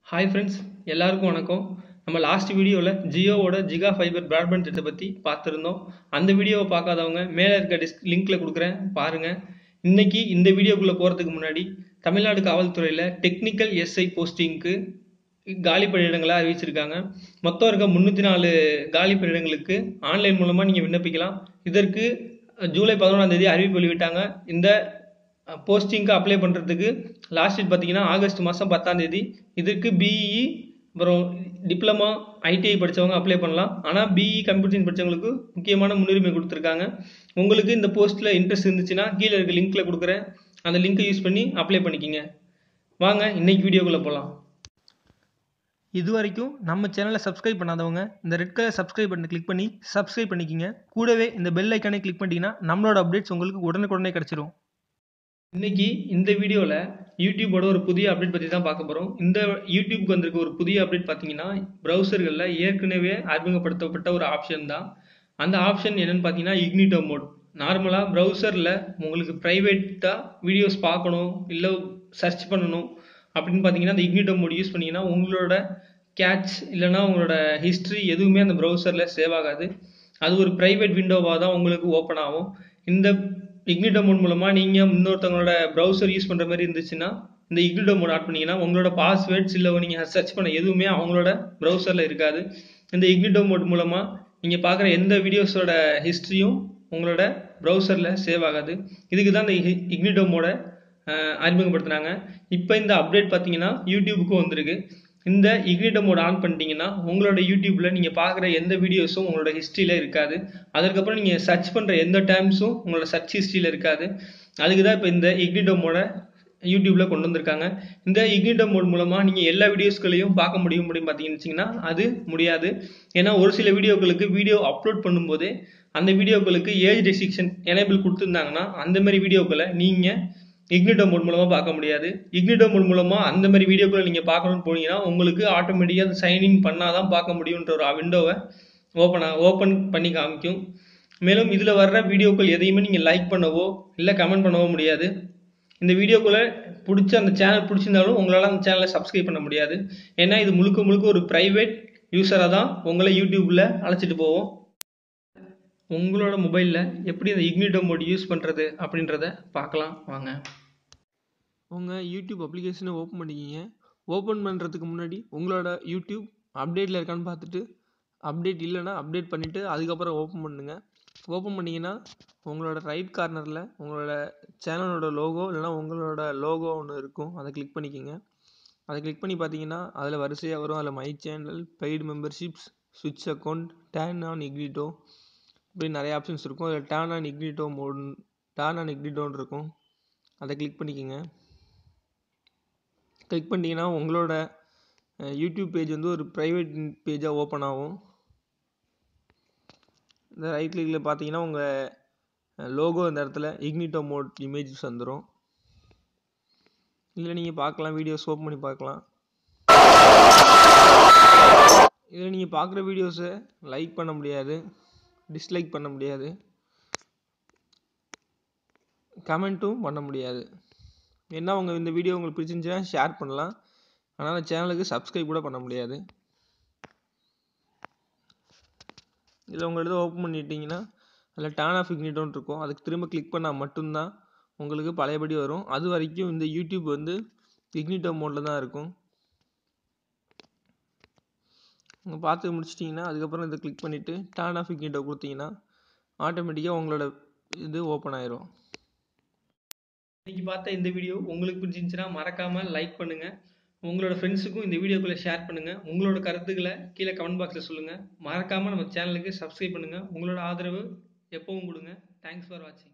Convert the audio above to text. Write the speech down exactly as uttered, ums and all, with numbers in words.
Hi friends, எல்லாருக்கும் வணக்கம். நம்ம லாஸ்ட் வீடியோவில் ஜியோவோட ஜிகா ஃபைபர் பிராட்பேண்ட் திட்டத்தை பற்றி பார்த்துருந்தோம். அந்த வீடியோவை பார்க்காதவங்க மேலே இருக்க டிஸ்க் லிங்க்கில் கொடுக்குறேன், பாருங்கள். இன்னைக்கு இந்த வீடியோக்குள்ளே போகிறதுக்கு முன்னாடி தமிழ்நாடு காவல்துறையில் டெக்னிக்கல் எஸ்ஐ போஸ்டிங்க்கு காலி பணியிடங்களை அறிவிச்சிருக்காங்க. மொத்தம் இருக்க முந்நூற்றி நாலு காலி பணியிடங்களுக்கு ஆன்லைன் மூலமாக நீங்கள் விண்ணப்பிக்கலாம். இதற்கு ஜூலை பதினொன்றாம் தேதி அறிவிப்பு வெளியிட்டாங்க. இந்த போஸ்டிங்க்கு அப்ளை பண்ணுறதுக்கு லாஸ்ட் டேட் பார்த்தீங்கன்னா ஆகஸ்ட் மாதம் பத்தாம் தேதி. இதற்கு பிஇ அப்புறம் டிப்ளமா ஐடிஐ படித்தவங்க அப்ளை பண்ணலாம். ஆனால் பிஇ கம்ப்யூட்டர் சயின்ஸ் படித்தவங்களுக்கு முக்கியமான முன்னுரிமை கொடுத்துருக்காங்க. உங்களுக்கு இந்த போஸ்ட்டில் இன்ட்ரெஸ்ட் இருந்துச்சுன்னா கீழே இருக்க லிங்க்கில் கொடுக்குறேன், அந்த லிங்க்கை யூஸ் பண்ணி அப்ளை பண்ணிக்கிங்க. வாங்க இன்னைக்கு வீடியோக்குள்ளே போகலாம். இது வரைக்கும் நம்ம சேனலை சப்ஸ்கிரைப் பண்ணாதவங்க இந்த ரெட் கலர் சப்ஸ்கிரைப் பட்டனை கிளிக் பண்ணி சப்ஸ்கிரைப் பண்ணிக்கிங்க. கூடவே இந்த பெல் ஐக்கானை கிளிக் பண்ணிட்டீங்கன்னா நம்மளோட அப்டேட்ஸ் உங்களுக்கு உடனுக்குடனே கிடச்சிரும். இன்னைக்கு இந்த வீடியோவில் யூடியூபோட ஒரு புதிய அப்டேட் பற்றி தான் பார்க்க போகிறோம். இந்த யூடியூப்க்கு வந்திருக்க ஒரு புதிய அப்டேட் பார்த்தீங்கன்னா ப்ரௌசர்களில் ஏற்கனவே அறிமுகப்படுத்தப்பட்ட ஒரு ஆப்ஷன் தான். அந்த ஆப்ஷன் என்னென்னு பார்த்தீங்கன்னா இக்னிட்டோ மோட். நார்மலாக ப்ரௌசரில் உங்களுக்கு ப்ரைவேட்டாக வீடியோஸ் பார்க்கணும் இல்லை சர்ச் பண்ணணும் அப்படின்னு பார்த்தீங்கன்னா அந்த இக்னிட்டோ மோட் யூஸ் பண்ணிங்கன்னா உங்களோட கேட்ச் இல்லைனா உங்களோட ஹிஸ்ட்ரி எதுவுமே அந்த ப்ரௌசரில் சேவ் ஆகாது. அது ஒரு ப்ரைவேட் விண்டோவாக தான் உங்களுக்கு ஓப்பன் ஆகும். இந்த இக்னிட்டோ மோட் மூலமாக நீங்கள் இன்னொருத்தவங்களோட ப்ரௌசர் யூஸ் பண்ணுற மாதிரி இருந்துச்சுன்னா இந்த இக்னிட்டோ மோட் ஆட் பண்ணிங்கன்னா உங்களோட பாஸ்வேர்ட்ஸ் இல்லை நீங்கள் சர்ச் பண்ண எதுவுமே அவங்களோட ப்ரௌசரில் இருக்காது. இந்த இக்னிட்டோ மோட் மூலமாக நீங்கள் பார்க்குற எந்த வீடியோஸோட ஹிஸ்ட்ரியும் உங்களோட ப்ரௌசரில் சேவ் ஆகாது. இதுக்கு தான் இந்த இக்னிட்டோ மோடை அறிமுகப்படுத்துனாங்க. இப்போ இந்த அப்டேட் பார்த்தீங்கன்னா யூடியூபுக்கும் வந்திருக்கு. இந்த இக்னிட்டோ மோட் ஆன் பண்ணிட்டீங்கன்னா உங்களோட யூடியூப்பில் நீங்கள் பார்க்குற எந்த வீடியோஸும் உங்களோட ஹிஸ்ட்ரியில் இருக்காது. அதுக்கப்புறம் நீங்கள் சர்ச் பண்ணுற எந்த டைம்ஸும் உங்களோட சர்ச் ஹிஸ்ட்ரியில் இருக்காது. அதுக்கு தான் இப்போ இந்த இக்னிட்டோ மோடை யூடியூப்பில் கொண்டு வந்திருக்காங்க. இந்த இக்னிட்டோ மோட் மூலமாக நீங்கள் எல்லா வீடியோஸ்களையும் பார்க்க முடியும் முடியும் பார்த்தீங்கன்னு அது முடியாது. ஏன்னா ஒரு சில வீடியோக்களுக்கு வீடியோ அப்லோட் பண்ணும்போதே அந்த வீடியோக்களுக்கு ஏஜ் ரெஸ்ட்ரிக்ஷன் எனேபிள் கொடுத்துருந்தாங்கன்னா அந்த மாதிரி வீடியோக்களை நீங்கள் இக்னிட்டோ மோட் மூலமாக பார்க்க முடியாது. இக்னிட்டோ மோட் மூலமாக அந்த மாதிரி வீடியோக்களை நீங்கள் பார்க்கணும்னு போனீங்கன்னா உங்களுக்கு ஆட்டோமேட்டிக்காக அந்த சைன்இன் பண்ணால் தான் பார்க்க முடியுன்ற ஒரு விண்டோவை ஓப்பன் ஓப்பன் பண்ணி காமிக்கும். மேலும் இதில் வர்ற வீடியோக்கள் எதையுமே நீங்கள் லைக் பண்ணவோ இல்லை கமெண்ட் பண்ணவோ முடியாது. இந்த வீடியோக்களை பிடிச்ச அந்த சேனல் பிடிச்சிருந்தாலும் உங்களால் அந்த சேனலை சப்ஸ்கிரைப் பண்ண முடியாது. ஏன்னா இது முழுக்க முழுக்க ஒரு ப்ரைவேட் யூஸராக தான் உங்களை யூடியூப்பில் அழைச்சிட்டு போவோம். உங்களோட மொபைலில் எப்படி அந்த இக்னிட்டோ மோட் யூஸ் பண்ணுறது அப்படின்றத பார்க்கலாம் வாங்க. உங்கள் யூடியூப் அப்ளிகேஷனை ஓப்பன் பண்ணிக்கிங்க. ஓப்பன் பண்ணுறதுக்கு முன்னாடி உங்களோட யூடியூப் அப்டேட்டில் இருக்கான்னு பார்த்துட்டு அப்டேட் இல்லைன்னா அப்டேட் பண்ணிவிட்டு அதுக்கப்புறம் ஓப்பன் பண்ணுங்கள். ஓப்பன் பண்ணிங்கன்னா உங்களோட ரைட் கார்னரில் உங்களோட சேனலோட லோகோ இல்லைனா உங்களோட லோகோ ஒன்று இருக்கும், அதை கிளிக் பண்ணிக்கோங்க. அதை கிளிக் பண்ணி பார்த்தீங்கன்னா அதில் வரிசையாக வரும். அதில் மை சேனல், பெய்டு மெம்பர்ஷிப்ஸ், ஸ்விட்ச் அக்கௌண்ட், டர்ன் ஆன் இக்னிட்டோ இப்படி நிறைய ஆப்ஷன்ஸ் இருக்கும். அதில் turn on incognito mode turn on இக்னிட்டோன்னு இருக்கும், அதை கிளிக் பண்ணிக்கோங்க. கிளிக் பண்ணிட்டீங்கன்னா உங்களோட யூடியூப் பேஜ் வந்து ஒரு ப்ரைவேட் பேஜாக ஓப்பன் ஆகும். இந்த ரைட் கிளிக்கில் பார்த்தீங்கன்னா உங்கள் லோகோ இந்த இடத்துல இக்னிட்டோ மோட் இமேஜஸ் வந்துடும். இதில் நீங்கள் பார்க்கலாம், வீடியோஸ் ஓப்பன் பண்ணி பார்க்கலாம். இதில் நீங்கள் பார்க்குற வீடியோஸை லைக் பண்ண முடியாது, டிஸ்லைக் பண்ண முடியாது, கமெண்ட்டும் பண்ண முடியாது. ஏன்னா உங்கள் இந்த வீடியோ உங்களுக்கு பிடிச்சிருந்துச்சுன்னா ஷேர் பண்ணலாம், ஆனால் அந்த சேனலுக்கு சப்ஸ்கிரைப் கூட பண்ண முடியாது. இதில் உங்கள் இடத்த ஓப்பன் பண்ணிட்டீங்கன்னா அதில் டர்ன் ஆஃப் இக்னிட்டோன்னு இருக்கும், அதுக்கு திரும்ப கிளிக் பண்ணால் மட்டும்தான் உங்களுக்கு பழையபடி வரும். அது வரைக்கும் இந்த யூடியூப் வந்து இக்னிட்டோ மோடில் தான் இருக்கும். நீங்கள் பார்த்து முடிச்சிட்டிங்கன்னா அதுக்கப்புறம் இதை கிளிக் பண்ணிவிட்டு டர்ன் ஆஃப் இக்னிட்டோ கொடுத்தீங்கன்னா ஆட்டோமேட்டிக்காக உங்களோட இது ஓப்பன் ஆயிரும். இன்றைக்கி பார்த்த இந்த வீடியோ உங்களுக்கு பிடிச்சிருந்துச்சுன்னா மறக்காமல் லைக் பண்ணுங்கள். உங்களோட ஃப்ரெண்ட்ஸுக்கும் இந்த வீடியோக்களை ஷேர் பண்ணுங்கள். உங்களோட கருத்துக்களை கீழே கமெண்ட் பாக்ஸில் சொல்லுங்கள். மறக்காமல் நம்ம சேனலுக்கு சப்ஸ்கிரைப் பண்ணுங்கள். உங்களோட ஆதரவு எப்பவும் கொடுங்க. தேங்க்ஸ் ஃபார் வாட்சிங்.